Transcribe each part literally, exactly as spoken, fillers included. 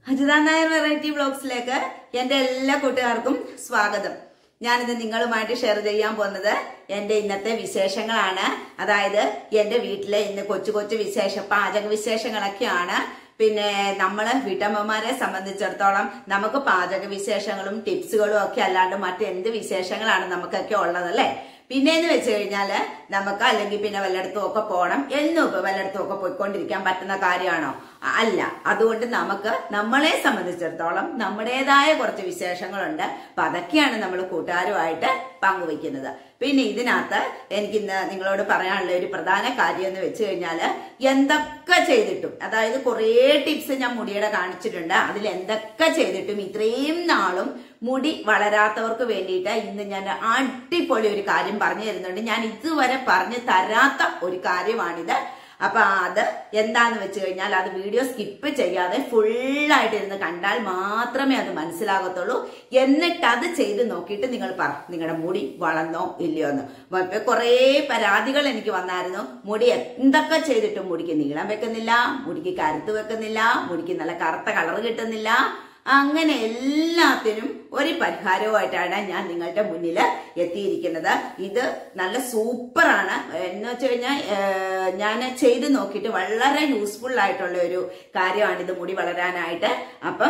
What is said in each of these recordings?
Ajitha Nair variety വ്ലോഗ്സിലേക്ക് എന്റെ എല്ലാ കൂട്ടുകാർക്കും സ്വാഗതം. ഞാനിത് നിങ്ങളുമായിട്ട് ഷെയർ ചെയ്യാൻ പോകുന്നത് എന്റെ ഇന്നത്തെ വിശേഷങ്ങളാണ്. അതായത് എന്റെ വീട്ടിലെ ഇന്ന് കൊച്ചു കൊച്ചു വിശേഷ പാചക വിശേഷങ്ങളൊക്കെയാണ്. പിന്നെ നമ്മള് വീട്ടമ്മമാരെ സംബന്ധിച്ചിടത്തോളം നമുക്ക് പാചക വിശേഷങ്ങളും ടിപ്സുകളും ഒക്കെ അല്ലാണ്ട് മറ്റെന്ത് വിശേഷങ്ങളാണ് നമുക്കൊക്കെ ഉള്ളതല്ലേ. പിന്നെന്ന് വെച്ച് കഴിഞ്ഞാല് നമുക്ക് അല്ലെങ്കിൽ പിന്നെ വല്ലയിടത്തും ഒക്കെ പോകണം എന്നും ഇപ്പൊ വല്ലയിടത്തും ഒക്കെ പോയിക്കൊണ്ടിരിക്കാൻ പറ്റുന്ന കാര്യമാണോ? അല്ല. അതുകൊണ്ട് നമുക്ക് നമ്മളെ സംബന്ധിച്ചിടത്തോളം നമ്മുടേതായ കുറച്ച് വിശേഷങ്ങളുണ്ട്. അപ്പൊ അതൊക്കെയാണ് നമ്മൾ കൂട്ടുകാരുമായിട്ട് പങ്കുവയ്ക്കുന്നത്. പിന്നെ ഇതിനകത്ത് എനിക്കിന്ന് നിങ്ങളോട് പറയാനുള്ള ഒരു പ്രധാന കാര്യം എന്ന് വെച്ച് കഴിഞ്ഞാല് എന്തൊക്കെ ചെയ്തിട്ടും, അതായത് കുറേ ടിപ്സ് ഞാൻ മുടിയുടെ കാണിച്ചിട്ടുണ്ട്. അതിൽ എന്തൊക്കെ ചെയ്തിട്ടും ഇത്രയും നാളും മുടി വളരാത്തവർക്ക് വേണ്ടിയിട്ട് ഇന്ന് ഞാൻ അടിപൊളി ഒരു കാര്യം പറഞ്ഞു തരുന്നുണ്ട്. ഞാൻ ഇതുവരെ പറഞ്ഞു തരാത്ത ഒരു കാര്യമാണിത്. അപ്പൊ അത് എന്താന്ന് വെച്ച് കഴിഞ്ഞാൽ അത് വീഡിയോ സ്കിപ്പ് ചെയ്യാതെ ഫുള്ളായിട്ട് ഇരുന്ന് കണ്ടാൽ മാത്രമേ അത് മനസ്സിലാകത്തുള്ളൂ. എന്നിട്ട് അത് ചെയ്ത് നോക്കിയിട്ട് നിങ്ങൾ പറ നിങ്ങളുടെ മുടി വളർന്നോ ഇല്ലയോ എന്ന്. ഇപ്പൊ കുറേ പരാതികൾ എനിക്ക് വന്നായിരുന്നു. മുടി എന്തൊക്കെ ചെയ്തിട്ടും മുടിക്ക് നീളം വെക്കുന്നില്ല, മുടിക്ക് കരുത്ത് വെക്കുന്നില്ല, മുടിക്ക് നല്ല കറുത്ത കളർ കിട്ടുന്നില്ല. അങ്ങനെ എല്ലാത്തിനും ഒരു പരിഹാരവുമായിട്ടാണ് ഞാൻ നിങ്ങളുടെ മുന്നിൽ എത്തിയിരിക്കുന്നത്. ഇത് നല്ല സൂപ്പറാണ്. എന്ന് വെച്ച് കഴിഞ്ഞാൽ ഞാൻ ചെയ്ത് നോക്കിയിട്ട് വളരെ യൂസ്ഫുൾ ആയിട്ടുള്ള ഒരു കാര്യമാണ് ഇത് മുടി വളരാനായിട്ട്. അപ്പം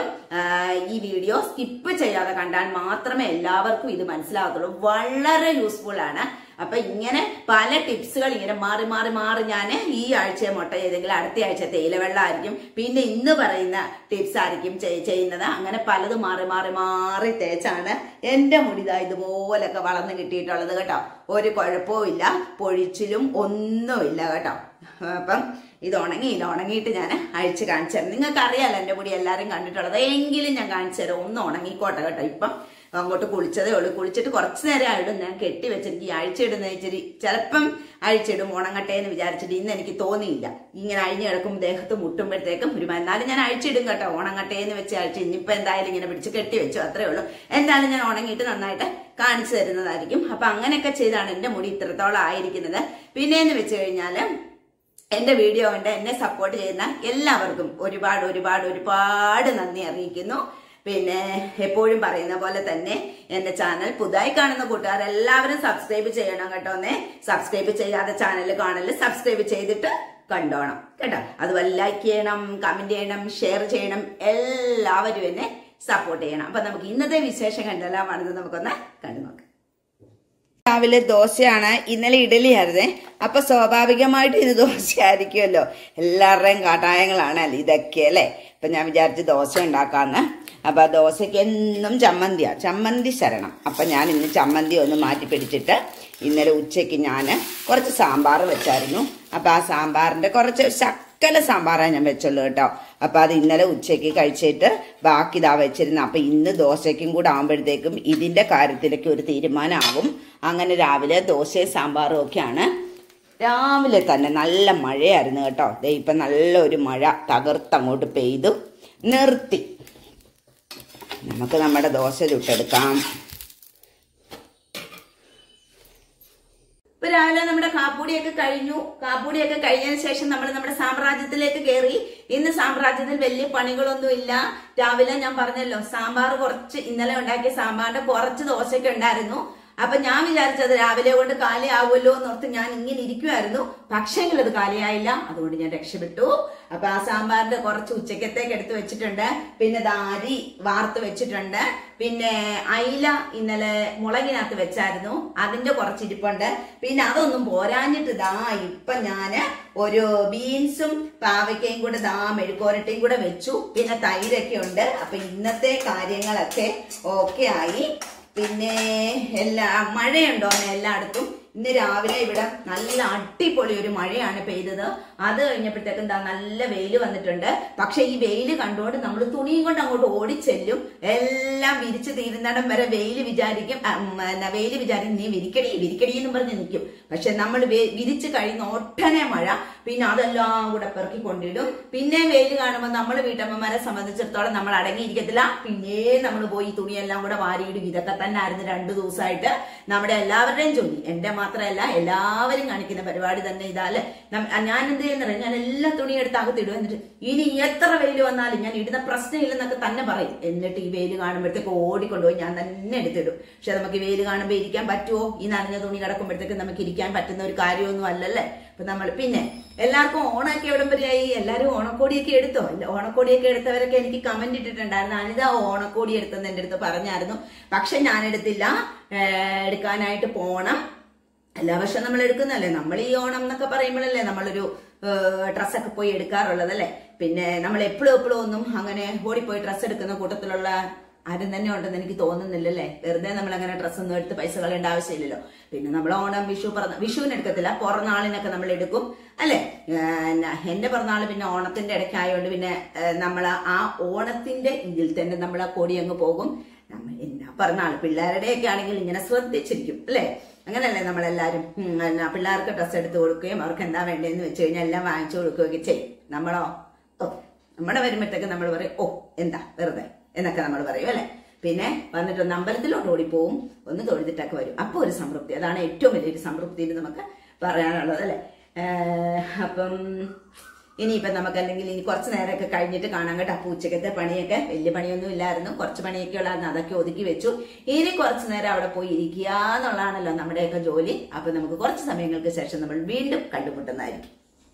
ഈ വീഡിയോ സ്കിപ്പ് ചെയ്യാതെ കണ്ടാൽ മാത്രമേ എല്ലാവർക്കും ഇത് മനസ്സിലാകത്തുള്ളൂ. വളരെ യൂസ്ഫുൾ ആണ്. അപ്പൊ ഇങ്ങനെ പല ടിപ്സുകൾ ഇങ്ങനെ മാറി മാറി മാറി ഞാൻ ഈ ആഴ്ച മുട്ട ചെയ്തെങ്കിൽ അടുത്ത ആഴ്ച തേയിലവെള്ളം ആയിരിക്കും, പിന്നെ ഇന്ന് പറയുന്ന ടിപ്സ് ആയിരിക്കും ചെയ്യുന്നത്. അങ്ങനെ പലതും മാറി മാറി മാറി തേച്ചാണ് എന്റെ മുടിതാ ഇതുപോലൊക്കെ വളർന്ന് കിട്ടിയിട്ടുള്ളത് കേട്ടോ. ഒരു കുഴപ്പവും ഇല്ല, പൊഴിച്ചിലും ഒന്നുമില്ല കേട്ടോ. അപ്പം ഇത് ഉണങ്ങി ഇത് ഉണങ്ങിയിട്ട് ഞാൻ അഴിച്ച് കാണിച്ചു തരാം. നിങ്ങൾക്ക് അറിയാലോ എന്റെ മുടി എല്ലാവരും കണ്ടിട്ടുള്ളത്, എങ്കിലും ഞാൻ കാണിച്ചു തരാം. ഒന്ന് ഉണങ്ങിക്കോട്ടെ കേട്ടോ. ഇപ്പം അങ്ങോട്ട് കുളിച്ചതേ ഉള്ളൂ. കുളിച്ചിട്ട് കുറച്ച് നേരം ആയിടും ഞാൻ കെട്ടി വെച്ചിട്ട് അഴിച്ചിടുന്ന ഇച്ചിരി ചിലപ്പം അഴിച്ചിടും ഉണങ്ങട്ടെ എന്ന് വിചാരിച്ചിട്ട് ഇന്ന് എനിക്ക് തോന്നിയില്ല. ഇങ്ങനെ അഴിഞ്ഞു കിടക്കും ദേഹത്ത് മുട്ടുമ്പോഴത്തേക്കും ഒരു എന്നാലും ഞാൻ അഴിച്ചിടും കേട്ടോ. ഉണങ്ങട്ടെ എന്ന് വെച്ച് അഴിച്ച് ഇനിയിപ്പോ എന്തായാലും ഇങ്ങനെ പിടിച്ച് കെട്ടി വെച്ചു, അത്രേ ഉള്ളൂ. എന്തായാലും ഞാൻ ഉണങ്ങിയിട്ട് നന്നായിട്ട് കാണിച്ചു തരുന്നതായിരിക്കും. അപ്പൊ അങ്ങനെയൊക്കെ ചെയ്താണ് എന്റെ മുടി ഇത്രത്തോളം ആയിരിക്കുന്നത്. പിന്നെന്ന് വെച്ച് കഴിഞ്ഞാല് എന്റെ വീഡിയോ കൊണ്ട് എന്നെ സപ്പോർട്ട് ചെയ്യുന്ന എല്ലാവർക്കും ഒരുപാട് ഒരുപാട് ഒരുപാട് നന്ദി അറിയിക്കുന്നു. പിന്നെ എപ്പോഴും പറയുന്ന പോലെ തന്നെ എന്റെ ചാനൽ പുതുതായി കാണുന്ന കൂട്ടുകാർ എല്ലാവരും സബ്സ്ക്രൈബ് ചെയ്യണം കേട്ടോന്നേ. സബ്സ്ക്രൈബ് ചെയ്യാതെ ചാനൽ കാണല് സബ്സ്ക്രൈബ് ചെയ്തിട്ട് കണ്ടോണം കേട്ടോ. അതുപോലെ ലൈക്ക് ചെയ്യണം, കമന്റ് ചെയ്യണം, ഷെയർ ചെയ്യണം. എല്ലാവരും എന്നെ സപ്പോർട്ട് ചെയ്യണം. അപ്പൊ നമുക്ക് ഇന്നത്തെ വിശേഷം കണ്ടെല്ലാമാണെന്ന് നമുക്കൊന്ന് കണ്ടു നോക്കാം. രാവിലെ ദോശയാണ്, ഇന്നലെ ഇഡലി ആയിരുന്നേ. അപ്പൊ സ്വാഭാവികമായിട്ട് ഇന്ന് ദോശയായിരിക്കുമല്ലോ. എല്ലാവരുടെയും കാട്ടായങ്ങളാണ് അല്ലേ ഇതൊക്കെ അല്ലേ. അപ്പൊ ഞാൻ വിചാരിച്ച് ദോശ ഉണ്ടാക്കാന്ന്. അപ്പൊ ആ ദോശയ്ക്ക് എന്നും ചമ്മന്തിയാ, ചമ്മന്തി ശരണം. അപ്പൊ ഞാൻ ഇന്ന് ചമ്മന്തി ഒന്ന് മാറ്റി പിടിച്ചിട്ട് ഇന്നലെ ഉച്ചയ്ക്ക് ഞാൻ കുറച്ച് സാമ്പാർ വെച്ചായിരുന്നു. അപ്പൊ ആ സാമ്പാറിന്റെ കുറച്ച് ശക്കല സാമ്പാറാണ് ഞാൻ വെച്ചുള്ളൂ കേട്ടോ. അപ്പൊ അത് ഇന്നലെ ഉച്ചയ്ക്ക് കഴിച്ചിട്ട് ബാക്കി ഇതാ വെച്ചിരുന്നു. അപ്പൊ ഇന്ന് ദോശയ്ക്കും കൂടെ ആകുമ്പോഴത്തേക്കും ഇതിന്റെ കാര്യത്തിലേക്ക് ഒരു തീരുമാനമാകും. അങ്ങനെ രാവിലെ ദോശയും സാമ്പാറും ഒക്കെയാണ്. രാവിലെ തന്നെ നല്ല മഴയായിരുന്നു കേട്ടോ. ദേ ഇപ്പൊ നല്ലൊരു മഴ തകർത്തങ്ങോട്ട് പെയ്തു നിർത്തി. നമുക്ക് നമ്മുടെ ദോശ ചുട്ടെടുക്കാം. ഇപ്പൊ രാവിലെ നമ്മുടെ കാപ്പൂടിയൊക്കെ കഴിഞ്ഞു. കാപ്പൂടിയൊക്കെ കഴിഞ്ഞതിന് ശേഷം നമ്മൾ നമ്മുടെ സാമ്രാജ്യത്തിലേക്ക് കയറി. ഇന്ന് സാമ്രാജ്യത്തിൽ വലിയ പണികളൊന്നും ഇല്ല. രാവിലെ ഞാൻ പറഞ്ഞല്ലോ സാമ്പാർ കുറച്ച് ഇന്നലെ ഉണ്ടാക്കിയ സാമ്പാറിന്റെ കുറച്ച് ദോശയൊക്കെ ഉണ്ടായിരുന്നു. അപ്പൊ ഞാൻ വിചാരിച്ചത് രാവിലെ കൊണ്ട് കാലിയാവുമല്ലോ എന്നോർത്ത് ഞാൻ ഇങ്ങനെ ഇരിക്കുമായിരുന്നു. പക്ഷെങ്കിൽ അത് കാലിയായില്ല. അതുകൊണ്ട് ഞാൻ രക്ഷപ്പെട്ടു. അപ്പൊ ആ സാമ്പാറിന്റെ കുറച്ച് ഉച്ചക്കത്തേക്ക് എടുത്ത് വെച്ചിട്ടുണ്ട്. പിന്നെ ദാരി വാർത്ത് വെച്ചിട്ടുണ്ട്. പിന്നെ അയില ഇന്നലെ മുളകിനകത്ത് വെച്ചായിരുന്നു, അതിന്റെ കുറച്ച് ഇരിപ്പുണ്ട്. പിന്നെ അതൊന്നും പോരാഞ്ഞിട്ട് ദാ ഇപ്പൊ ഞാന് ഒരു ബീൻസും പാവയ്ക്കയും കൂടെ ദാ മെഴുക്കോരട്ടയും കൂടെ വെച്ചു. പിന്നെ തൈരൊക്കെ ഉണ്ട്. അപ്പൊ ഇന്നത്തെ കാര്യങ്ങളൊക്കെ ഓക്കെ ആയി. പിന്നെ എല്ലാ മഴയുണ്ടോന്ന് എല്ലായിടത്തും. ഇന്ന് രാവിലെ ഇവിടെ നല്ല അടിപൊളി ഒരു മഴയാണ് പെയ്തത്. അത് കഴിഞ്ഞപ്പോഴത്തേക്കും എന്താ നല്ല വെയിൽ വന്നിട്ടുണ്ട്. പക്ഷെ ഈ വെയില് കണ്ടുകൊണ്ട് നമ്മൾ തുണിയും കൊണ്ട് അങ്ങോട്ട് ഓടിച്ചെല്ലും. എല്ലാം വിരിച്ച് തീരുന്നിടം വരെ വെയിൽ വിചാരിക്കും വെയിൽ വിചാരിക്കും നീ വിരിക്കടി വിരിക്കടി എന്ന് പറഞ്ഞ് നിൽക്കും. പക്ഷെ നമ്മൾ വിരിച്ച് കഴിയുന്ന ഒട്ടനെ മഴ, പിന്നെ അതെല്ലാം കൂടെ പെറുക്കി കൊണ്ടിടും. പിന്നെ വെയിൽ കാണുമ്പോൾ നമ്മൾ വീട്ടമ്മമാരെ സംബന്ധിച്ചിടത്തോളം നമ്മൾ അടങ്ങിയിരിക്കത്തില്ല, പിന്നെ നമ്മൾ പോയി തുണിയെല്ലാം കൂടെ വാരിയിടും. ഇതൊക്കെ തന്നെ ആയിരുന്നു രണ്ടു ദിവസമായിട്ട് നമ്മുടെ എല്ലാവരുടെയും ജോലി. എന്റെ മാത്രമല്ല, എല്ലാവരും കാണിക്കുന്ന പരിപാടി തന്നെ ഇതാല്ലേ. ഞാൻ എന്ത് ചെയ്യുന്ന ഞാൻ എല്ലാ തുണിയും എടുത്ത് അകത്തിടും. എന്നിട്ട് ഇനി എത്ര വെയിൽ വന്നാലും ഞാൻ ഇടുന്ന പ്രശ്നമില്ലെന്നൊക്കെ തന്നെ പറയും. എന്നിട്ട് ഈ വെയിൽ കാണുമ്പോഴത്തേക്ക് ഓടിക്കൊണ്ടുപോയി ഞാൻ തന്നെ എടുത്തിടും. പക്ഷെ നമുക്ക് വെയിൽ കാണുമ്പോൾ ഇരിക്കാൻ പറ്റുമോ? ഈ നനഞ്ഞ തുണി കിടക്കുമ്പോഴത്തേക്ക് നമുക്ക് ഇരിക്കാൻ പറ്റുന്ന ഒരു കാര്യമൊന്നും അല്ലല്ലേ. അപ്പൊ നമ്മൾ പിന്നെ എല്ലാവർക്കും ഓണമൊക്കെ എവിടം വരെയായി? എല്ലാവരും ഓണക്കോടിയൊക്കെ എടുത്തോ? ഓണക്കോടിയൊക്കെ എടുത്തവരൊക്കെ എനിക്ക് കമന്റ് ഇട്ടിട്ടുണ്ടായിരുന്നു. അനിത ഓണക്കോടി എടുത്തെന്ന് എന്റെ അടുത്ത് പറഞ്ഞായിരുന്നു. പക്ഷെ ഞാൻ എടുത്തില്ല, എടുക്കാനായിട്ട് പോണം. എല്ലാ വർഷം നമ്മൾ എടുക്കുന്നല്ലേ. നമ്മൾ ഈ ഓണം എന്നൊക്കെ പറയുമ്പോഴല്ലേ നമ്മളൊരു ഡ്രസ്സൊക്കെ പോയി എടുക്കാറുള്ളത് അല്ലേ. പിന്നെ നമ്മൾ എപ്പോഴും എപ്പോഴും ഒന്നും അങ്ങനെ ഓടിപ്പോയി ഡ്രസ്സ് എടുക്കുന്ന കൂട്ടത്തിലുള്ള ആരും തന്നെ ഉണ്ടെന്ന് എനിക്ക് തോന്നുന്നില്ലല്ലേ. വെറുതെ നമ്മൾ അങ്ങനെ ഡ്രസ്സൊന്നും എടുത്ത് പൈസ കളയേണ്ട ആവശ്യമില്ലല്ലോ. പിന്നെ നമ്മൾ ഓണം, വിഷു, പിറന്ന വിഷുവിന് എടുക്കത്തില്ല, പിറന്നാളിനൊക്കെ നമ്മൾ എടുക്കും അല്ലെ. എന്റെ പിറന്നാള് പിന്നെ ഓണത്തിന്റെ ഇടയ്ക്കായതുകൊണ്ട് പിന്നെ നമ്മൾ ആ ഓണത്തിന്റെ ഇതിൽ തന്നെ നമ്മൾ ആ കൊടി അങ്ങ് പോകും. നമ്മൾ എന്നാ പിറന്നാള് പിള്ളേരുടെയൊക്കെ ആണെങ്കിൽ ഇങ്ങനെ ശ്രദ്ധിച്ചിരിക്കും അല്ലെ. അങ്ങനല്ലേ നമ്മളെല്ലാരും പിള്ളേർക്ക് ഡ്രസ്സ് എടുത്ത് കൊടുക്കുകയും അവർക്ക് എന്താ വേണ്ടതെന്ന് വെച്ച് കഴിഞ്ഞാൽ എല്ലാം വാങ്ങിച്ചു കൊടുക്കുകയൊക്കെ ചെയ്യും. നമ്മളോ ഓ നമ്മുടെ വരുമ്പോഴത്തേക്ക് നമ്മൾ പറയും ഓ എന്താ വെറുതെ എന്നൊക്കെ നമ്മൾ പറയും അല്ലെ. പിന്നെ വന്നിട്ട് ഒന്ന് അമ്പലത്തിലോട്ട് ഓടിപ്പോവും, ഒന്ന് തൊഴുതിട്ടൊക്കെ വരും. അപ്പൊ ഒരു സംതൃപ്തി, അതാണ് ഏറ്റവും വലിയൊരു സംതൃപ്തി നമുക്ക് പറയാനുള്ളത് അല്ലെ. അപ്പം ഇനിയിപ്പം നമുക്ക് അല്ലെങ്കിൽ ഇനി കുറച്ച് നേരമൊക്കെ കഴിഞ്ഞിട്ട് കാണാൻ കേട്ടോ. അപ്പൊ ഉച്ചക്കത്തെ പണിയൊക്കെ വലിയ പണിയൊന്നും ഇല്ലായിരുന്നു, കുറച്ച് പണിയൊക്കെ ഉള്ളായിരുന്നു, അതൊക്കെ ഒതുക്കി വെച്ചു. ഇനി കുറച്ചു നേരം അവിടെ പോയി ഇരിക്കുക എന്നുള്ളതാണല്ലോ നമ്മുടെയൊക്കെ ജോലി. അപ്പൊ നമുക്ക് കുറച്ച് സമയങ്ങൾക്ക് ശേഷം നമ്മൾ വീണ്ടും കണ്ടുമുട്ടുന്നതായിരിക്കും.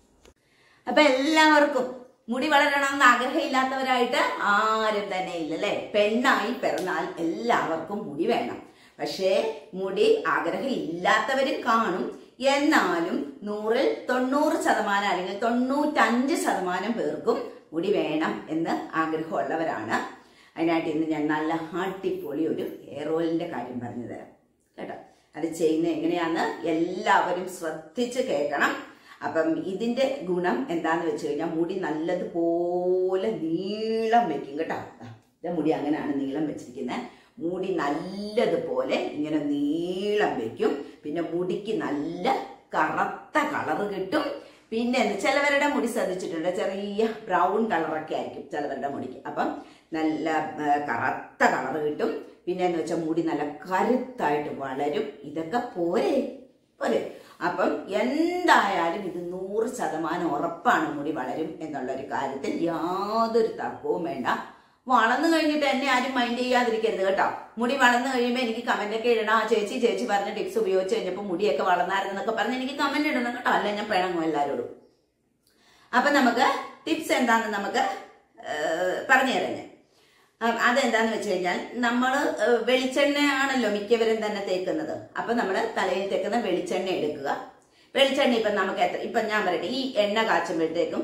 അപ്പൊ എല്ലാവർക്കും മുടി വളരണമെന്ന് ആഗ്രഹമില്ലാത്തവരായിട്ട് ആരും തന്നെ ഇല്ലല്ലേ. പെണ്ണായി പിറന്നാൽ എല്ലാവർക്കും മുടി വേണം. പക്ഷേ മുടി ആഗ്രഹം ഇല്ലാത്തവരും കാണും. എന്നാലും നൂറിൽ തൊണ്ണൂറ് ശതമാനം അല്ലെങ്കിൽ തൊണ്ണൂറ്റഞ്ച് ശതമാനം പേർക്കും മുടി വേണം എന്ന് ആഗ്രഹമുള്ളവരാണ്. അതിനായിട്ട് ഇന്ന് ഞാൻ നല്ല അടിപൊളി ഒരു ഹെയർ ഓയിലിന്റെ കാര്യം പറഞ്ഞു തരാം കേട്ടോ. അത് ചെയ്യുന്നത് എങ്ങനെയാന്ന് എല്ലാവരും ശ്രദ്ധിച്ച് കേൾക്കണം. അപ്പം ഇതിന്റെ ഗുണം എന്താന്ന് വെച്ച് കഴിഞ്ഞാൽ മുടി നല്ലതുപോലെ നീളം വെക്കും കേട്ടോ. എന്റെ മുടി അങ്ങനെയാണ് നീളം വെച്ചിരിക്കുന്നത്. മുടി നല്ലതുപോലെ ഇങ്ങനെ നീളം വെക്കും. പിന്നെ മുടിക്ക് നല്ല കറുത്ത കളറ് കിട്ടും. പിന്നെ ചിലവരുടെ മുടി ശ്രദ്ധിച്ചിട്ടുണ്ട്, ചെറിയ ബ്രൗൺ കളറൊക്കെ ആയിരിക്കും ചിലവരുടെ മുടിക്ക്. അപ്പം നല്ല കറുത്ത കളറ് കിട്ടും. പിന്നെ എന്ന് വെച്ചാൽ മുടി നല്ല കരുത്തായിട്ട് വളരും. ഇതൊക്കെ പോരെ പോരെ. അപ്പം എന്തായാലും ഇത് നൂറ് ശതമാനം ഉറപ്പാണ് മുടി വളരും എന്നുള്ള ഒരു കാര്യത്തിൽ യാതൊരു തർക്കവും വേണ്ട. വളർന്നു കഴിഞ്ഞിട്ട് എന്നെ ആരും മൈൻഡ് ചെയ്യാതിരിക്കരുത് കേട്ടോ. മുടി വളർന്നു കഴിയുമ്പോൾ എനിക്ക് കമന്റ് ഒക്കെ ഇടണം. ആ ചേച്ചി ചേച്ചി പറഞ്ഞ ടിപ്സ് ഉപയോഗിച്ച് കഴിഞ്ഞപ്പോൾ മുടിയൊക്കെ വളർന്നായിരുന്നൊക്കെ പറഞ്ഞ് എനിക്ക് കമന്റ് ഇടണം കേട്ടോ. അല്ല ഞാൻ പിണങ്ങും എല്ലാവരോടും. അപ്പൊ നമുക്ക് ടിപ്സ് എന്താണെന്ന് നമുക്ക് പറഞ്ഞു തരാം ഞാൻ. അതെന്താന്ന് വെച്ച് കഴിഞ്ഞാൽ നമ്മള് വെളിച്ചെണ്ണയാണല്ലോ മിക്കവരും തന്നെ തേക്കുന്നത്. അപ്പൊ നമ്മള് തലയിൽ തേക്കുന്ന വെളിച്ചെണ്ണ എടുക്കുക. വെളിച്ചെണ്ണ ഇപ്പൊ നമുക്ക് എത്ര ഇപ്പൊ ഞാൻ പറയട്ടെ, ഈ എണ്ണ കാച്ചുമ്പോഴത്തേക്കും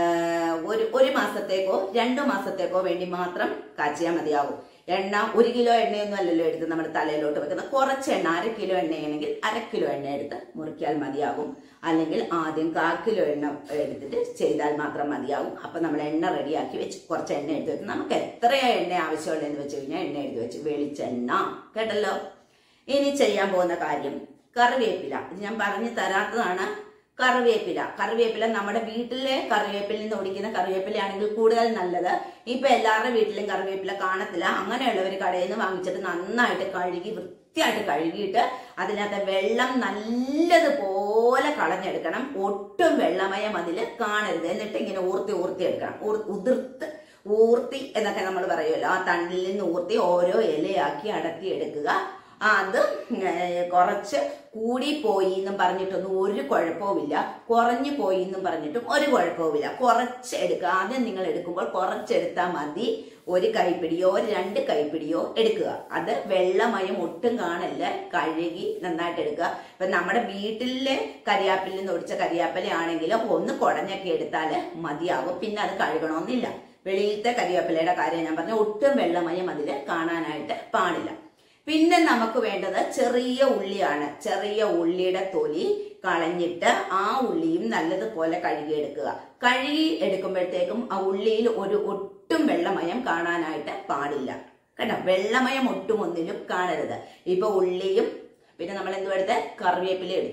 ഒരു ഒരു മാസത്തേക്കോ രണ്ടു മാസത്തേക്കോ വേണ്ടി മാത്രം കാച്ചിയാൽ മതിയാവും. എണ്ണ ഒരു കിലോ എണ്ണയൊന്നും അല്ലല്ലോ എടുത്ത് നമ്മൾ തലയിലോട്ട് വെക്കുന്നത്. കുറച്ച് എണ്ണ, അര കിലോ എണ്ണയാണെങ്കിൽ അര കിലോ എണ്ണ എടുത്ത് മുറിക്കാൽ മതിയാകും. അല്ലെങ്കിൽ ആദ്യം കാൽ കിലോ എണ്ണ എടുത്തിട്ട് ചെയ്താൽ മാത്രം മതിയാകും. അപ്പൊ നമ്മൾ എണ്ണ റെഡിയാക്കി വെച്ച് കുറച്ച് എണ്ണ എടുത്ത് വെച്ച് നമുക്ക് എത്രയാ എണ്ണ ആവശ്യമുള്ളതെന്ന് വെച്ച് കഴിഞ്ഞാൽ എണ്ണ എടുത്ത് വെച്ച് വെളിച്ചെണ്ണ കേട്ടല്ലോ. ഇനി ചെയ്യാൻ പോകുന്ന കാര്യം കറിവേപ്പില. ഇത് ഞാൻ പറഞ്ഞു തരാത്തതാണ്. കറിവേപ്പില കറിവേപ്പില നമ്മുടെ വീട്ടിലെ കറിവേപ്പിലിൽ നിന്ന് ഒടിക്കുന്ന കറിവേപ്പിലയാണെങ്കിൽ കൂടുതൽ നല്ലത്. ഇപ്പൊ എല്ലാവരുടെ വീട്ടിലും കറിവേപ്പില കാണത്തില്ല. അങ്ങനെയുള്ളവർ കടയിൽ നിന്ന് വാങ്ങിച്ചിട്ട് നന്നായിട്ട് കഴുകി വൃത്തിയായിട്ട് കഴുകിയിട്ട് അതിനകത്ത് വെള്ളം നല്ലതുപോലെ കളഞ്ഞെടുക്കണം. ഒട്ടും വെള്ളമയം അതിൽ കാണരുത്. എന്നിട്ട് ഇങ്ങനെ ഊർത്തി ഊർത്തി എടുക്കണം. ഉതിർത്ത് ഊർത്തി എന്നൊക്കെ നമ്മൾ പറയുമല്ലോ, ആ തണ്ടിൽ നിന്ന് ഊർത്തി ഓരോ ഇലയാക്കി അടക്കി എടുക്കുക. അത് കുറച്ച് കൂടിപ്പോയി എന്നും പറഞ്ഞിട്ടൊന്നും ഒരു കുഴപ്പവുമില്ല, കുറഞ്ഞു പോയി എന്നും പറഞ്ഞിട്ടും ഒരു കുഴപ്പവുമില്ല. കുറച്ച് എടുക്കുക. ആദ്യം നിങ്ങൾ എടുക്കുമ്പോൾ കുറച്ചെടുത്താൽ മതി. ഒരു കൈപ്പിടിയോ രണ്ട് കൈപ്പിടിയോ എടുക്കുക. അത് വെള്ളമയം ഒട്ടും കാണല്ല. കഴുകി നന്നായിട്ട് എടുക്കുക. ഇപ്പൊ നമ്മുടെ വീട്ടിലെ കരിയാപ്പിലിൽ നിന്ന് ഒടിച്ച കരിയാപ്പില ഒന്ന് കുടഞ്ഞൊക്കെ എടുത്താൽ മതിയാകും. പിന്നെ അത് കഴുകണമെന്നില്ല. വെളിയിലത്തെ കരിയാപ്പിലയുടെ കാര്യം ഞാൻ പറഞ്ഞ ഒട്ടും വെള്ളമയം അതിൽ കാണാനായിട്ട് പാടില്ല. പിന്നെ നമുക്ക് വേണ്ടത് ചെറിയ ഉള്ളിയാണ്. ചെറിയ ഉള്ളിയുടെ തൊലി കളഞ്ഞിട്ട് ആ ഉള്ളിയും നല്ലതുപോലെ കഴുകിയെടുക്കുക. കഴുകി എടുക്കുമ്പോഴത്തേക്കും ആ ഉള്ളിയിൽ ഒരു ഒട്ടും വെള്ളമയം കാണാനായിട്ട് പാടില്ല കേട്ടോ. വെള്ളമയം ഒട്ടും ഒന്നിലും കാണരുത്. ഇപ്പൊ ഉള്ളിയും പിന്നെ നമ്മൾ എന്തും എടുത്ത് കറിവേപ്പില എടുത്തു.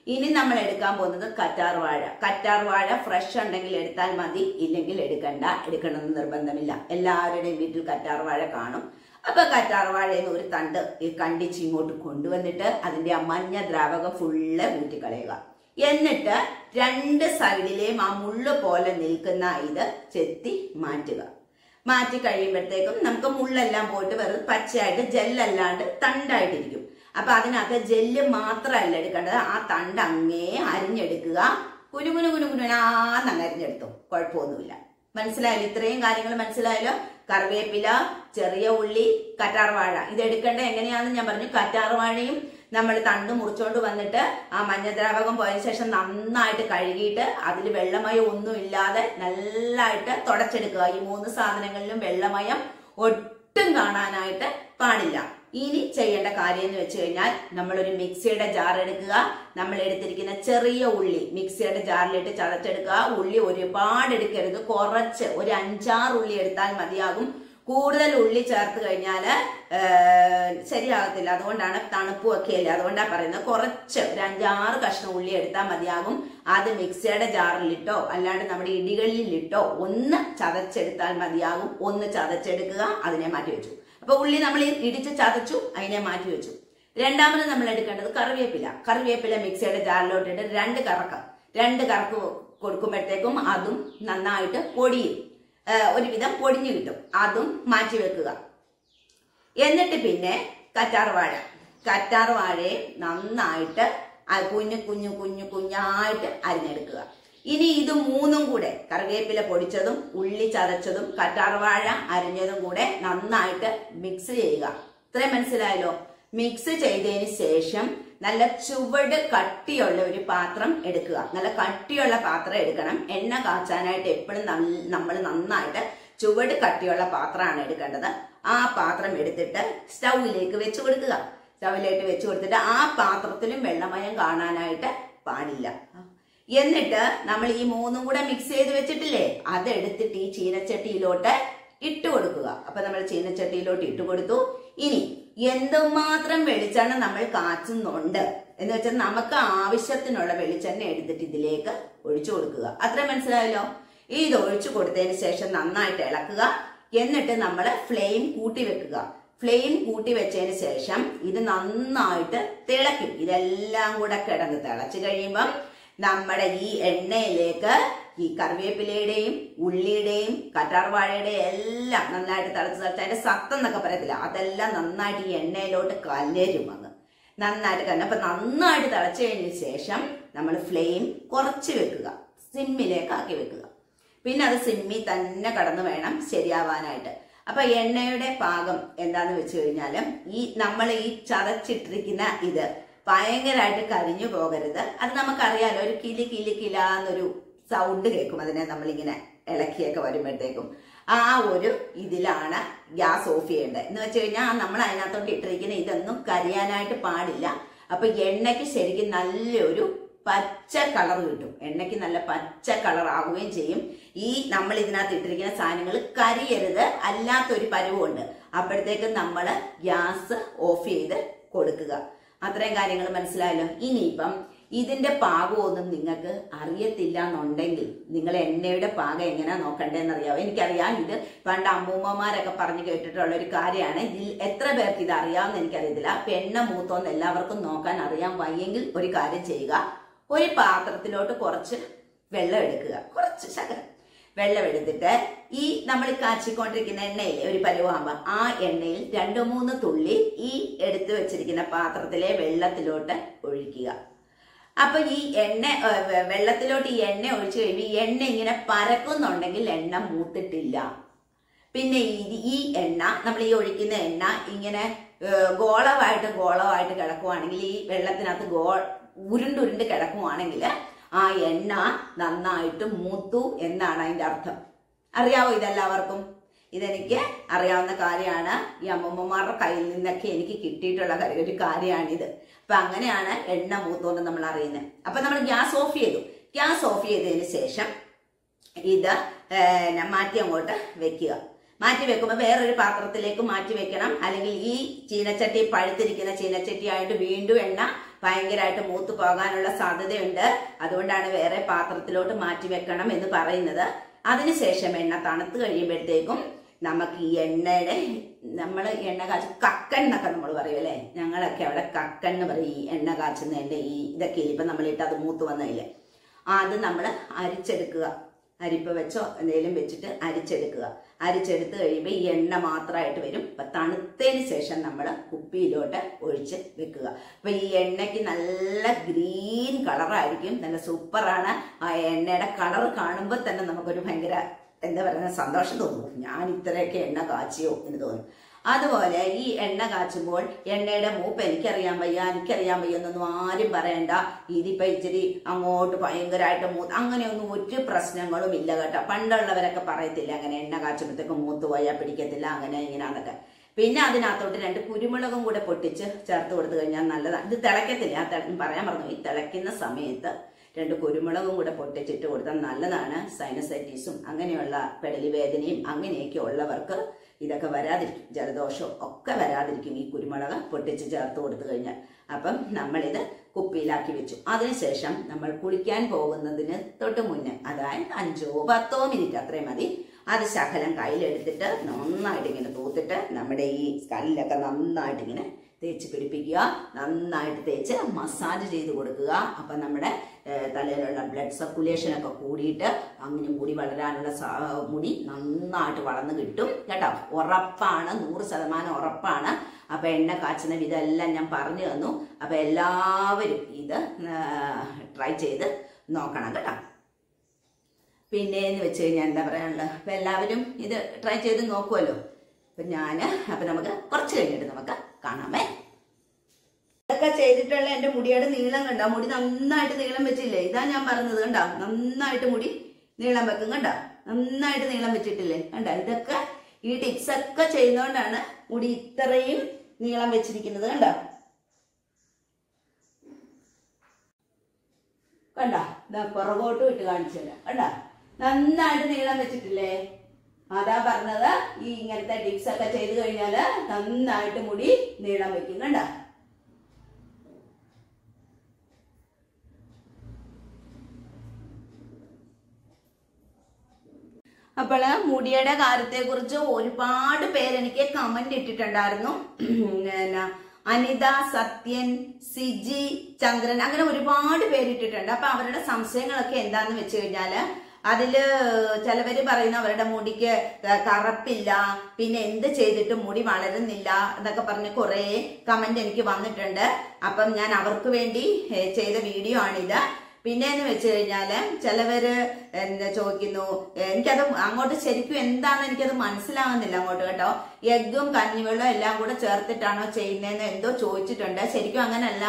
ഇനി നമ്മൾ എടുക്കാൻ പോകുന്നത് കറ്റാർ വാഴ. കറ്റാർ വാഴ ഫ്രഷ് ഉണ്ടെങ്കിൽ എടുത്താൽ മതി, ഇല്ലെങ്കിൽ എടുക്കണ്ട. എടുക്കണമെന്ന് നിർബന്ധമില്ല. എല്ലാവരുടെയും വീട്ടിൽ കറ്റാർ വാഴ കാണും. അപ്പൊ കറ്റാർ വാഴയിൽ ഒരു തണ്ട് കണ്ടിച്ച് ഇങ്ങോട്ട് കൊണ്ടുവന്നിട്ട് അതിന്റെ ആ മഞ്ഞ ദ്രാവകം ഫുള്ള് ഊറ്റിക്കളയുക. എന്നിട്ട് രണ്ട് സൈഡിലെയും ആ മുള്ളു പോലെ നിൽക്കുന്ന ഇത് ചെത്തി മാറ്റുക. മാറ്റി കഴിയുമ്പോഴത്തേക്കും നമുക്ക് മുള്ളെല്ലാം പോയിട്ട് വെറുതെ പച്ചയായിട്ട് ജെല്ലല്ലാണ്ട് തണ്ടായിട്ടിരിക്കും. അപ്പൊ അതിനകത്ത് ജെല്ല് മാത്രമല്ല എടുക്കേണ്ടത്, ആ തണ്ട് അങ്ങേ അരിഞ്ഞെടുക്കുക. കുനുകുനു കുനുകുനാന്ന് അരിഞ്ഞെടുത്തു, കുഴപ്പമൊന്നുമില്ല. മനസ്സിലായല്ലോ? ഇത്രയും കാര്യങ്ങൾ മനസ്സിലായല്ലോ? കറിവേപ്പില, ചെറിയ ഉള്ളി, കറ്റാർ വാഴ. ഇത് എടുക്കേണ്ടത് എങ്ങനെയാണെന്ന് ഞാൻ പറഞ്ഞു. കറ്റാർ വാഴയും നമ്മൾ തണ്ട് മുറിച്ചോണ്ട് വന്നിട്ട് ആ മഞ്ഞദ്രാവകം പോയതിനു ശേഷം നന്നായിട്ട് കഴുകിയിട്ട് അതിൽ വെള്ളമയം ഒന്നും ഇല്ലാതെ നല്ലതായിട്ട് തുടച്ചെടുക്കുക. ഈ മൂന്ന് സാധനങ്ങളിലും വെള്ളമയം ഒട്ടും കാണാനായിട്ട് പാടില്ല. ഇനി ചെയ്യേണ്ട കാര്യം എന്ന് വെച്ച് കഴിഞ്ഞാൽ നമ്മളൊരു മിക്സിയുടെ ജാർ എടുക്കുക. നമ്മൾ എടുത്തിരിക്കുന്ന ചെറിയ ഉള്ളി മിക്സിയുടെ ജാറിലിട്ട് ചതച്ചെടുക്കുക. ഉള്ളി ഒരുപാട് എടുക്കരുത്, കുറച്ച് ഒരു അഞ്ചാറ് ഉള്ളി എടുത്താൽ മതിയാകും. കൂടുതൽ ഉള്ളി ചേർത്ത് കഴിഞ്ഞാൽ ശരിയാകത്തില്ല. അതുകൊണ്ടാണ് തണുപ്പും ഒക്കെ അല്ലേ, അതുകൊണ്ടാണ് പറയുന്നത്. കുറച്ച് ഒരു അഞ്ചാറ് കഷ്ണം ഉള്ളി എടുത്താൽ മതിയാകും. അത് മിക്സിയുടെ ജാറിലിട്ടോ അല്ലാണ്ട് നമ്മുടെ ഇടികളിലിട്ടോ ഒന്ന് ചതച്ചെടുത്താൽ മതിയാകും. ഒന്ന് ചതച്ചെടുക്കുക, അതിനെ മാറ്റി വെച്ചു. അപ്പൊ ഉള്ളി നമ്മൾ ഇടിച്ച് ചതച്ചു, അതിനെ മാറ്റി വെച്ചു. രണ്ടാമത് നമ്മൾ എടുക്കേണ്ടത് കറിവേപ്പില. കറിവേപ്പില മിക്സിയുടെ ജാറിലോട്ടിട്ട് രണ്ട് കറക്ക രണ്ട് കറക്ക് കൊടുക്കുമ്പോഴത്തേക്കും അതും നന്നായിട്ട് പൊടിയും, ഒരുവിധം പൊടിഞ്ഞു കിട്ടും. അതും മാറ്റി വെക്കുക. എന്നിട്ട് പിന്നെ കറ്റാർ വാഴ കറ്റാർ വാഴയെ നന്നായിട്ട് കുഞ്ഞു കുഞ്ഞു കുഞ്ഞു കുഞ്ഞായിട്ട് അരിഞ്ഞെടുക്കുക. ഇനി ഇത് മൂന്നും കൂടെ, കറിവേപ്പില പൊടിച്ചതും ഉള്ളി ചതച്ചതും കറ്റാർ വാഴ അരിഞ്ഞതും കൂടെ നന്നായിട്ട് മിക്സ് ചെയ്യുക. ഇത്രയും മനസ്സിലായല്ലോ? മിക്സ് ചെയ്തതിന് ശേഷം നല്ല ചുവട് കട്ടിയുള്ള ഒരു പാത്രം എടുക്കുക. നല്ല കട്ടിയുള്ള പാത്രം എടുക്കണം. എണ്ണ കാച്ചാനായിട്ട് എപ്പോഴും നമ്മൾ നന്നായിട്ട് ചുവട് കട്ടിയുള്ള പാത്രമാണ് എടുക്കേണ്ടത്. ആ പാത്രം എടുത്തിട്ട് സ്റ്റൗവിലേക്ക് വെച്ച് കൊടുക്കുക. സ്റ്റൗവിലേക്ക് വെച്ച് കൊടുത്തിട്ട് ആ പാത്രത്തിലും വെള്ളമയം കാണാനായിട്ട് പാടില്ല. എന്നിട്ട് നമ്മൾ ഈ മൂന്നും കൂടെ മിക്സ് ചെയ്ത് വെച്ചിട്ടില്ലേ, അതെടുത്തിട്ട് ഈ ചീനച്ചട്ടിയിലോട്ട് ഇട്ട് കൊടുക്കുക. അപ്പൊ നമ്മൾ ചീനച്ചട്ടിയിലോട്ട് ഇട്ട് കൊടുത്തു. ഇനി എന്തുമാത്രം വെളിച്ചെണ്ണ നമ്മൾ കാച്ചുന്നുണ്ട് എന്ന് വെച്ചാൽ നമുക്ക് ആവശ്യത്തിനുള്ള വെളിച്ചെണ്ണ എടുത്തിട്ട് ഇതിലേക്ക് ഒഴിച്ചു കൊടുക്കുക. അത്ര മനസ്സിലായല്ലോ? ഇത് ഒഴിച്ചു കൊടുത്തതിന് ശേഷം നന്നായിട്ട് ഇളക്കുക. എന്നിട്ട് നമ്മൾ ഫ്ലെയിം കൂട്ടി വെക്കുക. ഫ്ലെയിം കൂട്ടി വെച്ചതിന് ശേഷം ഇത് നന്നായിട്ട് തിളയ്ക്കും. ഇതെല്ലാം കൂടെ കിടന്ന് തിളച്ചു കഴിയുമ്പം നമ്മുടെ ഈ എണ്ണയിലേക്ക് ഈ കറിവേപ്പിലയുടെയും ഉള്ളിയുടെയും കറ്റാർ വാഴയുടെയും എല്ലാം നന്നായിട്ട് തിളച്ച് തിളച്ച് അതിന്റെ സത്തം എന്നൊക്കെ പറയത്തില്ല, അതെല്ലാം നന്നായിട്ട് ഈ എണ്ണയിലോട്ട് കലരും. അങ്ങ് നന്നായിട്ട് കല അപ്പൊ നന്നായിട്ട് തിളച്ചു കഴിഞ്ഞതിന് ശേഷം നമ്മൾ ഫ്ലെയിം കുറച്ച് വെക്കുക, സിമ്മിലേക്ക് ആക്കി വെക്കുക. പിന്നെ അത് സിമ്മിൽ തന്നെ കടന്നു വേണം ശരിയാവാനായിട്ട്. അപ്പൊ എണ്ണയുടെ പാകം എന്താന്ന് വെച്ച് കഴിഞ്ഞാല് ഈ നമ്മൾ ഈ ചതച്ചിട്ടിരിക്കുന്ന ഇത് ഭയങ്കരമായിട്ട് കരിഞ്ഞു പോകരുത്. അത് നമുക്കറിയാലോ, ഒരു കിലി കിലി കിലാന്നൊരു സൗണ്ട് കേൾക്കും അതിനെ നമ്മളിങ്ങനെ ഇളക്കിയൊക്കെ വരുമ്പോഴത്തേക്കും. ആ ഒരു ഇതിലാണ് ഗ്യാസ് ഓഫ് ചെയ്യേണ്ടത്. എന്ന് വെച്ച് കഴിഞ്ഞാൽ നമ്മൾ അതിനകത്തോട്ട് ഇട്ടിരിക്കുന്ന ഇതൊന്നും കരിയാനായിട്ട് പാടില്ല. അപ്പൊ എണ്ണയ്ക്ക് ശരിക്കും നല്ലൊരു പച്ച കളർ കിട്ടും. എണ്ണയ്ക്ക് നല്ല പച്ച കളർ ആവുകയും ചെയ്യും. ഈ നമ്മൾ ഇതിനകത്ത് ഇട്ടിരിക്കുന്ന സാധനങ്ങൾ കരിയരുത്, അല്ലാത്തൊരു പരുവുണ്ട്. അപ്പോഴത്തേക്കും നമ്മൾ ഗ്യാസ് ഓഫ് ചെയ്ത് കൊടുക്കുക. അത്രയും കാര്യങ്ങൾ മനസ്സിലായല്ലോ? ഇനിയിപ്പം ഇതിന്റെ പാകമൊന്നും നിങ്ങൾക്ക് അറിയത്തില്ല എന്നുണ്ടെങ്കിൽ നിങ്ങൾ എണ്ണയുടെ പാകം എങ്ങനെയാ നോക്കണ്ടേന്ന് അറിയാവോ? എനിക്കറിയാം, ഇത് പണ്ട് അമ്മൂമ്മമാരൊക്കെ പറഞ്ഞു കേട്ടിട്ടുള്ള ഒരു കാര്യമാണ്. ഇതിൽ എത്ര പേർക്ക് ഇത് അറിയാമെന്ന് എനിക്കറിയത്തില്ല. അപ്പൊ എണ്ണ മൂത്തോന്ന് എല്ലാവർക്കും നോക്കാൻ അറിയാൻ വയ്യെങ്കിൽ ഒരു കാര്യം ചെയ്യുക. ഒരു പാത്രത്തിലോട്ട് കുറച്ച് വെള്ളം എടുക്കുക, കുറച്ച് ശകലം വെള്ളം എടുത്തിട്ട് ഈ നമ്മൾ കാച്ചിക്കൊണ്ടിരിക്കുന്ന എണ്ണയിലെ ഒരു പരുവാകുമ്പോൾ ആ എണ്ണയിൽ രണ്ടു മൂന്ന് തുള്ളി ഈ എടുത്തു വെച്ചിരിക്കുന്ന പാത്രത്തിലെ വെള്ളത്തിലോട്ട് ഒഴിക്കുക. അപ്പൊ ഈ എണ്ണ വെള്ളത്തിലോട്ട് ഈ എണ്ണ ഒഴിച്ചു കഴിയുമ്പോൾ ഈ എണ്ണ ഇങ്ങനെ പരക്കുന്നുണ്ടെങ്കിൽ എണ്ണ മൂത്തിട്ടില്ല. പിന്നെ ഈ എണ്ണ നമ്മൾ ഈ ഒഴിക്കുന്ന എണ്ണ ഇങ്ങനെ ഗോളമായിട്ട് ഗോളമായിട്ട് കിടക്കുവാണെങ്കിൽ, ഈ വെള്ളത്തിനകത്ത് ഗോ ഉരുണ്ടുരുണ്ട് കിടക്കുവാണെങ്കിൽ ആ എണ്ണ നന്നായിട്ട് മൂത്തു എന്നാണ് അതിന്റെ അർത്ഥം. അറിയാവോ ഇതെല്ലാവർക്കും? ഇതെനിക്ക് അറിയാവുന്ന കാര്യമാണ്. ഈ അമ്മമ്മമാരുടെ കയ്യിൽ നിന്നൊക്കെ എനിക്ക് കിട്ടിയിട്ടുള്ള ഒരു കാര്യമാണിത്. അപ്പൊ അങ്ങനെയാണ് എണ്ണ മൂത്തോന്ന് നമ്മൾ അറിയുന്നത്. അപ്പൊ നമ്മൾ ഗ്യാസ് ഓഫ് ചെയ്തു. ഗ്യാസ് ഓഫ് ചെയ്തതിന് ശേഷം ഇത് മാറ്റി അങ്ങോട്ട് വെക്കുക. മാറ്റി വെക്കുമ്പോൾ വേറൊരു പാത്രത്തിലേക്ക് മാറ്റി വെക്കണം. അല്ലെങ്കിൽ ഈ ചീനച്ചട്ടി പഴുത്തിരിക്കുന്ന ചീനച്ചട്ടി ആയിട്ട് വീണ്ടും എണ്ണ ഭയങ്കരമായിട്ട് മൂത്ത് പോകാനുള്ള സാധ്യതയുണ്ട്. അതുകൊണ്ടാണ് വേറെ പാത്രത്തിലോട്ട് മാറ്റി വെക്കണം എന്ന് പറയുന്നത്. അതിനുശേഷം എണ്ണ തണുത്ത് കഴിയുമ്പോഴത്തേക്കും നമുക്ക് ഈ എണ്ണയുടെ നമ്മൾ എണ്ണ കാച്ച കക്കൻ എന്നൊക്കെ നമ്മൾ പറയും അല്ലേ, ഞങ്ങളൊക്കെ അവിടെ കക്കൻ എന്ന് പറയും. ഈ എണ്ണ കാച്ചുന്നതിന്റെ ഈ ഇതൊക്കെ ഇപ്പൊ നമ്മളിട്ട് അത് മൂത്ത് വന്നില്ലേ, അത് നമ്മൾ അരിച്ചെടുക്കുക. അരിപ്പ വെച്ചോ എന്തെങ്കിലും വെച്ചിട്ട് അരിച്ചെടുക്കുക. അരിച്ചെടുത്ത് കഴിയുമ്പോൾ ഈ എണ്ണ മാത്രമായിട്ട് വരും. അപ്പൊ തണുത്തതിന് ശേഷം നമ്മൾ കുപ്പിയിലോട്ട് ഒഴിച്ച് വെക്കുക. അപ്പൊ ഈ എണ്ണയ്ക്ക് നല്ല ഗ്രീൻ കളറായിരിക്കും, നല്ല സൂപ്പറാണ്. ആ എണ്ണയുടെ കളർ കാണുമ്പോൾ തന്നെ നമുക്കൊരു ഭയങ്കര എന്താ പറയുക സന്തോഷം തോന്നും. ഞാൻ ഇത്രയൊക്കെ എണ്ണ കാച്ചിയോ എന്ന് തോന്നും. അതുപോലെ ഈ എണ്ണ കാച്ചുമ്പോൾ എണ്ണയുടെ മൂപ്പ് എനിക്കറിയാൻ വയ്യ എനിക്കറിയാൻ വയ്യ എന്നൊന്നും ആരും പറയണ്ട. ഇതിപ്പോ ഇച്ചിരി അങ്ങോട്ട് ഭയങ്കരമായിട്ട് മൂത്ത് അങ്ങനെയൊന്നും ഒരു പ്രശ്നങ്ങളും ഇല്ല കേട്ടോ. പണ്ടുള്ളവരൊക്കെ പറയത്തില്ല അങ്ങനെ എണ്ണ കാച്ചുമ്പോഴത്തേക്ക് മൂത്ത് പോയാൽ പിടിക്കത്തില്ല അങ്ങനെ ഇങ്ങനെയാന്നൊക്കെ. പിന്നെ അതിനകത്തോട്ട് രണ്ട് കുരുമുളകും കൂടെ പൊട്ടിച്ച് ചേർത്ത് കൊടുത്തു കഴിഞ്ഞാൽ നല്ലതാണ്. ഇത് തിളക്കത്തില്ല, പറയാൻ പറഞ്ഞു. ഈ തിളയ്ക്കുന്ന സമയത്ത് രണ്ട് കുരുമുളകും കൂടെ പൊട്ടിച്ചിട്ട് കൊടുത്താൽ നല്ലതാണ്. സൈനസൈറ്റീസും അങ്ങനെയുള്ള പെടലി വേദനയും അങ്ങനെയൊക്കെ ഉള്ളവർക്ക് ഇതൊക്കെ വരാതിരിക്കും, ജലദോഷവും ഒക്കെ വരാതിരിക്കും ഈ കുരുമുളക് പൊട്ടിച്ച് ചേർത്ത് കൊടുത്തു കഴിഞ്ഞാൽ. അപ്പം നമ്മളിത് കുപ്പിയിലാക്കി വെച്ചു. അതിനുശേഷം നമ്മൾ കുളിക്കാൻ പോകുന്നതിന് തൊട്ട് മുന്നേ, അതായത് അഞ്ചോ പത്തോ മിനിറ്റ് അത്രയും മതി, അത് ശകലം കയ്യിലെടുത്തിട്ട് നന്നായിട്ട് ഇങ്ങനെ തൂത്തിട്ട് നമ്മുടെ ഈ കല്ലിലൊക്കെ നന്നായിട്ട് ഇങ്ങനെ തേച്ച് പിടിപ്പിക്കുക. നന്നായിട്ട് തേച്ച് മസാജ് ചെയ്ത് കൊടുക്കുക. അപ്പം നമ്മുടെ തലയിലുള്ള ബ്ലഡ് സർക്കുലേഷൻ ഒക്കെ കൂടിയിട്ട് അങ്ങനെ മുടി വളരാനുള്ള മുടി നന്നായിട്ട് വളർന്നു കിട്ടും കേട്ടോ. ഉറപ്പാണ്, നൂറ് ശതമാനം ഉറപ്പാണ്. അപ്പൊ എണ്ണ കാച്ചുന്ന വിധമെല്ലാം ഞാൻ പറഞ്ഞു തന്നു. അപ്പൊ എല്ലാവരും ഇത് ട്രൈ ചെയ്ത് നോക്കണം കേട്ടോ. പിന്നെ എന്ന് വെച്ച് കഴിഞ്ഞാൽ എന്താ പറയാനുള്ളത്, അപ്പൊ എല്ലാവരും ഇത് ട്രൈ ചെയ്ത് നോക്കുമല്ലോ. അപ്പൊ ഞാന് അപ്പൊ നമുക്ക് കുറച്ച് കഴിഞ്ഞിട്ട് നമുക്ക് കാണാമേ. ഇതൊക്കെ ചെയ്തിട്ടുള്ള എന്റെ മുടിയുടെ നീളം കണ്ടോ, മുടി നന്നായിട്ട് നീളം വെച്ചില്ലേ, ഇതാ ഞാൻ പറഞ്ഞത് കണ്ടോ. നന്നായിട്ട് മുടി നീളം വെക്കും കണ്ടോ, നന്നായിട്ട് നീളം വെച്ചിട്ടില്ലേ കണ്ടോ. ഇതൊക്കെ ഈ ടിപ്സ് ഒക്കെ ചെയ്യുന്നതുകൊണ്ടാണ് മുടി ഇത്രയും നീളം വെച്ചിരിക്കുന്നത് കണ്ടോ. കണ്ടോ, ഇതാ പുറകോട്ടും ഇട്ട് കാണിച്ചു തരാം കണ്ടോ, നന്നായിട്ട് നീളം വെച്ചിട്ടില്ലേ. അതാ പറഞ്ഞത്, ഈ ഇങ്ങനത്തെ ടിപ്സ് ഒക്കെ ചെയ്ത് കഴിഞ്ഞാല് നന്നായിട്ട് മുടി നീളം വെക്കും കണ്ടോ. അപ്പോൾ മുടിയുടെ കാര്യത്തെ കുറിച്ച് ഒരുപാട് പേരെനിക്ക് കമന്റ് ഇട്ടിട്ടുണ്ടായിരുന്നു. അനിത, സത്യൻ, സിജി, ചന്ദ്രൻ, അങ്ങനെ ഒരുപാട് പേരിട്ടിട്ടുണ്ട്. അപ്പൊ അവരുടെ സംശയങ്ങളൊക്കെ എന്താന്ന് വെച്ച് കഴിഞ്ഞാല്, അതില് ചിലവര് പറയുന്ന അവരുടെ മുടിക്ക് കറുപ്പില്ല, പിന്നെ എന്ത് ചെയ്തിട്ടും മുടി വളരുന്നില്ല എന്നൊക്കെ പറഞ്ഞ് കുറെ കമന്റ് എനിക്ക് വന്നിട്ടുണ്ട്. അപ്പം ഞാൻ അവർക്ക് വേണ്ടി ചെയ്ത വീഡിയോ ആണിത്. പിന്നെന്ന് വെച്ച് കഴിഞ്ഞാല് ചിലവര് എന്താ ചോദിക്കുന്നു, എനിക്കത് അങ്ങോട്ട് ശരിക്കും എന്താണെന്ന് എനിക്കത് മനസ്സിലാവുന്നില്ല അങ്ങോട്ട് കേട്ടോ. എഗ്ഗും കഞ്ഞിവെള്ളം എല്ലാം കൂടെ ചേർത്തിട്ടാണോ ചെയ്യുന്നതെന്ന് എന്തോ ചോദിച്ചിട്ടുണ്ട്. ശരിക്കും അങ്ങനല്ല.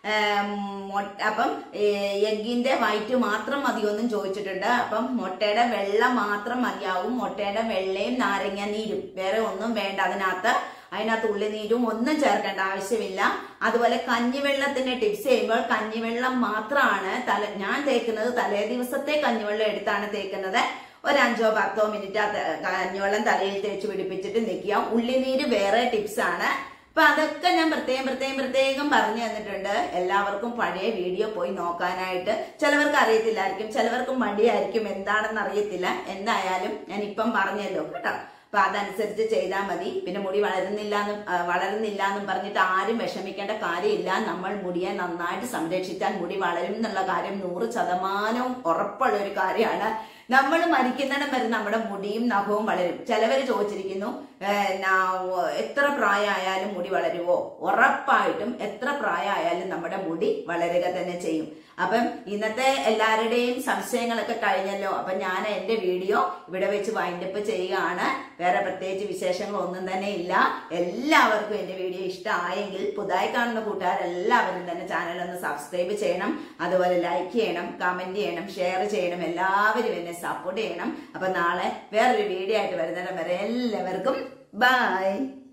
അപ്പം എഗ്ഗിന്റെ വൈറ്റ് മാത്രം മതിയൊന്നും ചോദിച്ചിട്ടുണ്ട്. അപ്പം മുട്ടയുടെ വെള്ള മാത്രം മതിയാവും. മുട്ടയുടെ വെള്ളയും നാരങ്ങ നീരും, വേറെ ഒന്നും വേണ്ട അതിനകത്ത്. അതിനകത്ത് ഉള്ളിനീരും ഒന്നും ചേർക്കേണ്ട ആവശ്യമില്ല. അതുപോലെ കഞ്ഞിവെള്ളത്തിന്റെ ടിപ്സ് ചെയ്യുമ്പോൾ കഞ്ഞിവെള്ളം മാത്രമാണ് തല ഞാൻ തേക്കുന്നത്. തലേ ദിവസത്തെ കഞ്ഞിവെള്ളം എടുത്താണ് തേക്കുന്നത്. ഒരു അഞ്ചോ പത്തോ മിനിറ്റ് കഞ്ഞിവെള്ളം തലയിൽ തേച്ച് പിടിപ്പിച്ചിട്ട് നിൽക്കുക. ഉള്ളിനീര് വേറെ ടിപ്സ് ആണ്. അപ്പൊ അതൊക്കെ ഞാൻ പ്രത്യേകം പ്രത്യേകം പ്രത്യേകം പറഞ്ഞു തന്നിട്ടുണ്ട്. എല്ലാവർക്കും പഴയ വീഡിയോ പോയി നോക്കാനായിട്ട്. ചിലവർക്ക് അറിയത്തില്ലായിരിക്കും, ചിലവർക്കും മടിയായിരിക്കും, എന്താണെന്ന് അറിയത്തില്ല. എന്തായാലും ഞാൻ ഇപ്പം പറഞ്ഞല്ലോ കേട്ടോ. അപ്പൊ അതനുസരിച്ച് ചെയ്താൽ മതി. പിന്നെ മുടി വളരുന്നില്ല എന്നും വളരുന്നില്ല എന്നും പറഞ്ഞിട്ട് ആരും വിഷമിക്കേണ്ട കാര്യമില്ല. നമ്മൾ മുടിയെ നന്നായിട്ട് സംരക്ഷിച്ചാൽ മുടി വളരും എന്നുള്ള കാര്യം നൂറ് ശതമാനവും ഉറപ്പുള്ള ഒരു കാര്യമാണ്. നമ്മൾ മരിക്കുന്നിടം വരെ നമ്മുടെ മുടിയും നഖവും വളരും. ചിലവര് ചോദിച്ചിരിക്കുന്നു, എത്ര പ്രായമായാലും മുടി വളരുവോ? ഉറപ്പായിട്ടും എത്ര പ്രായമായാലും നമ്മുടെ മുടി വളരുക തന്നെ ചെയ്യും. അപ്പം ഇന്നത്തെ എല്ലാവരുടെയും സംശയങ്ങളൊക്കെ കഴിഞ്ഞല്ലോ. അപ്പൊ ഞാൻ എന്റെ വീഡിയോ ഇവിടെ വെച്ച് വൈൻഡപ്പ് ചെയ്യുകയാണ്. വേറെ പ്രത്യേകിച്ച് വിശേഷങ്ങൾ ഒന്നും തന്നെ ഇല്ല. എല്ലാവർക്കും എന്റെ വീഡിയോ ഇഷ്ടമായെങ്കിൽ പുതുതായി കാണുന്ന കൂട്ടുകാരെല്ലാവരും തന്നെ ചാനൽ ഒന്ന് സബ്സ്ക്രൈബ് ചെയ്യണം. അതുപോലെ ലൈക്ക് ചെയ്യണം, കമന്റ് ചെയ്യണം, ഷെയർ ചെയ്യണം. എല്ലാവരും എന്നെ സപ്പോർട്ട് ചെയ്യണം. അപ്പൊ നാളെ വേറൊരു വീഡിയോ ആയിട്ട് വരുന്നിടം വരെ എല്ലാവർക്കും ബൈ.